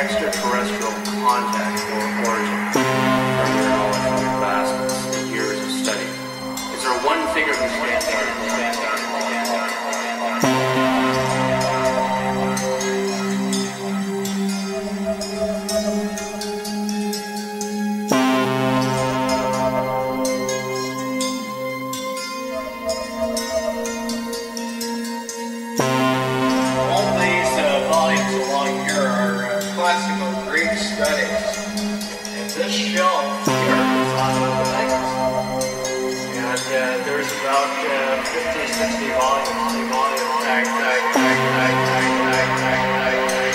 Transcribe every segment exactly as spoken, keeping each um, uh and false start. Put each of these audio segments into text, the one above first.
extraterrestrial contact or origin from your knowledge, from your vastness and years of study? Is there one figure who stands out? Who stands out? Who stands out? Who stands out? fifty, sixty volumes, volumes, tag, tag, tag, tag, tag, tag, tag, tag.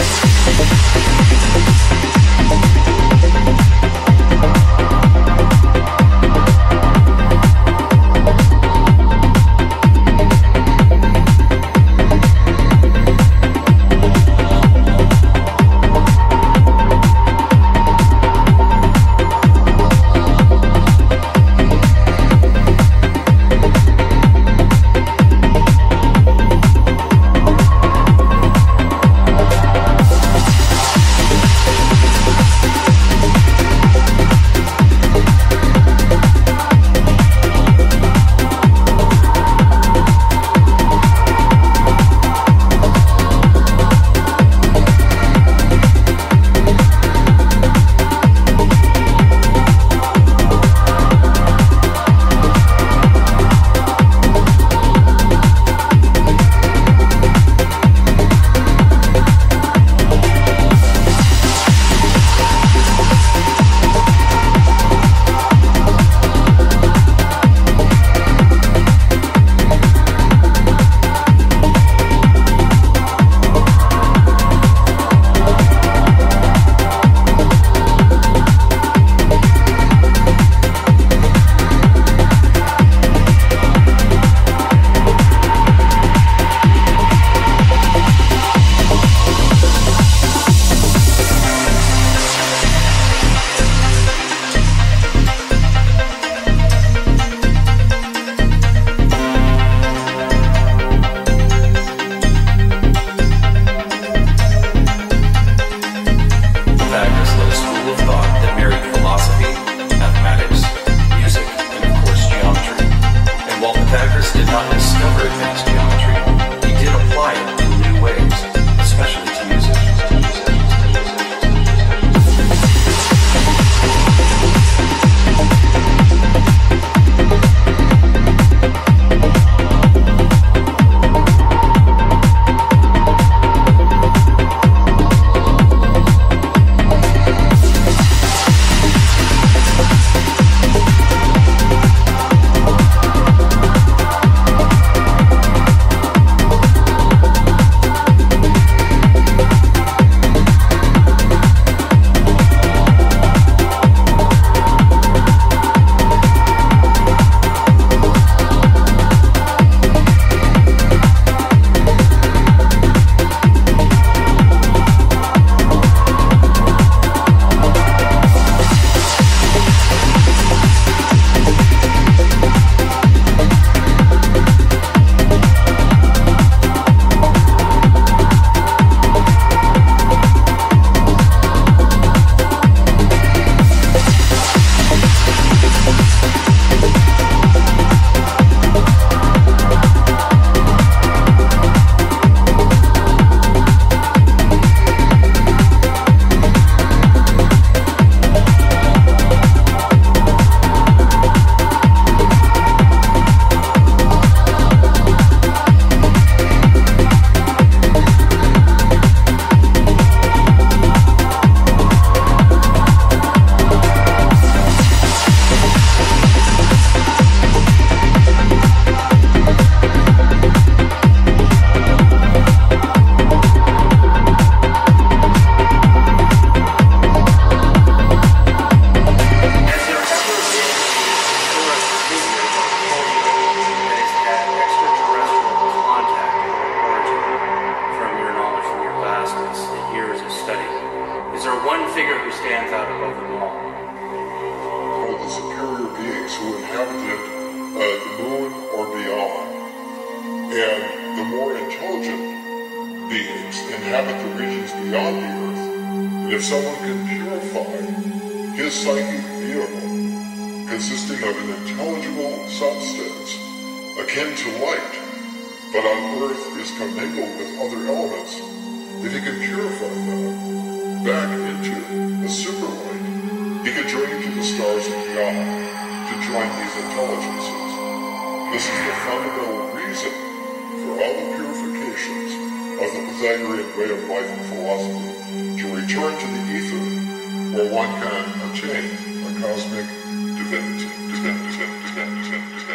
We'll be right back. inhabit the regions beyond the Earth, and if someone can purify his psychic vehicle, consisting of an intelligible substance akin to light, but on Earth is commingled with other elements, if he can purify that back into a superlight, he can journey to the stars and beyond to join these intelligences. This is the fundamental reason for all the purifications of the Pythagorean way of life and philosophy, to return to the ether, where one can attain a cosmic divinity. divinity, divinity, divinity, divinity.